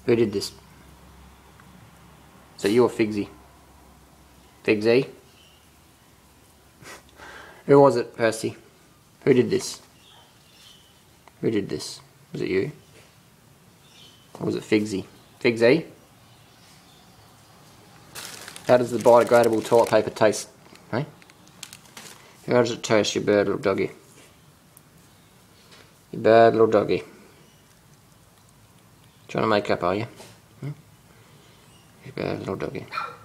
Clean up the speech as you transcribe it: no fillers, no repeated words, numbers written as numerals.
Who did this? Is that you or Figsy? Figsy? Who was it, Percy? Who did this? Who did this? Was it you? Or was it Figsy? Figsy? How does the biodegradable toilet paper taste? Hey? How does it taste, you bad little doggy? You bad little doggy. Trying to make up, are you? You bad little doggy.